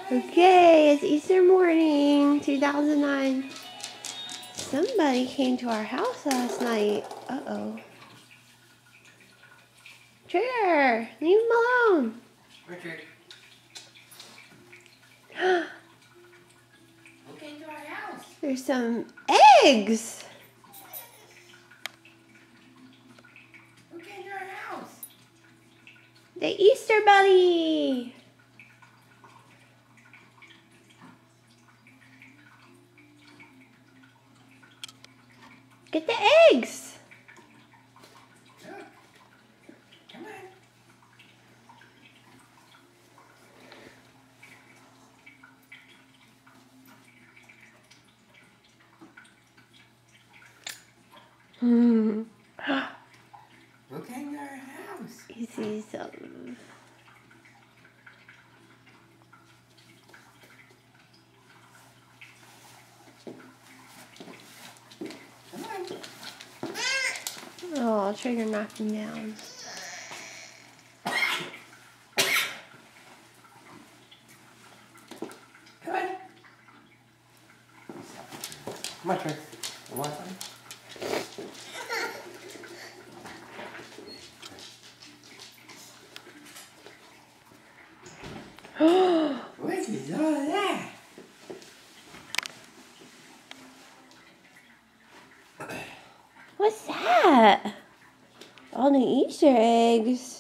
Okay, it's Easter morning, 2009. Somebody came to our house last night. Uh-oh. Trigger, leave him alone. Richard. Who came to our house? There's some eggs. Who came to our house? The Easter Bunny. Get the eggs. Look. Come Hmm. Who came to our house? You see some. Come on. Oh, Trigger knocked him down. Come on. Come on, Trey. You want some? What is all that? What's that? All the Easter eggs.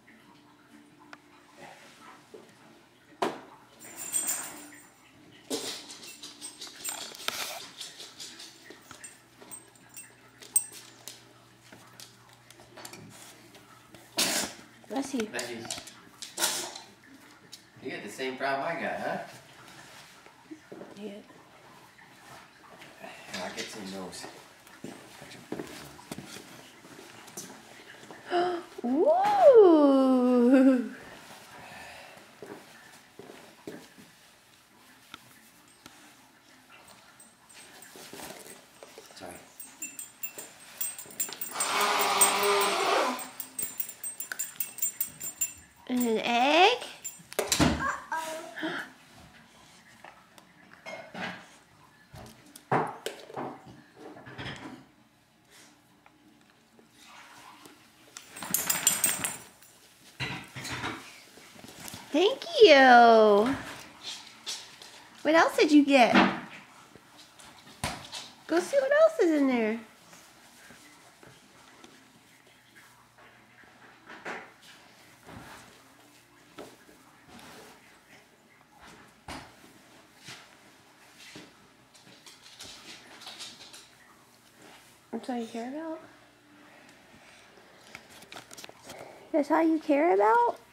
Bless you. Veggies. You got the same problem I got, huh? Yeah. I'll get some nose. Ooh. Sorry. And an egg. Thank you. What else did you get? Go see what else is in there. That's all you care about? That's all you care about?